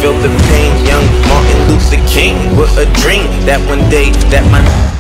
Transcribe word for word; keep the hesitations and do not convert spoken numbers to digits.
feel the pain. Young Martin Luther King with a dream that one day that my